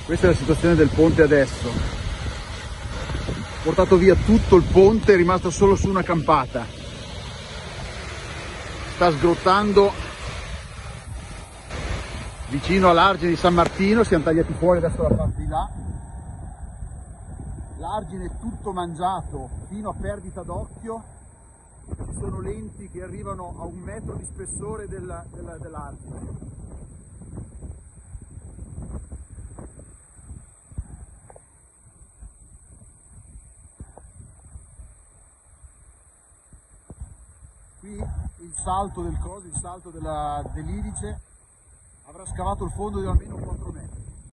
Questa è la situazione del ponte adesso. Ho portato via tutto il ponte, è rimasto solo su una campata. Sta sgrottando vicino all'argine di San Martino, siamo tagliati fuori adesso dalla parte di là. L'argine è tutto mangiato fino a perdita d'occhio, ci sono lenti che arrivano a 1 metro di spessore dell'argine. Qui il salto del coso, il salto dell'Idice avrà scavato il fondo di almeno 4 metri.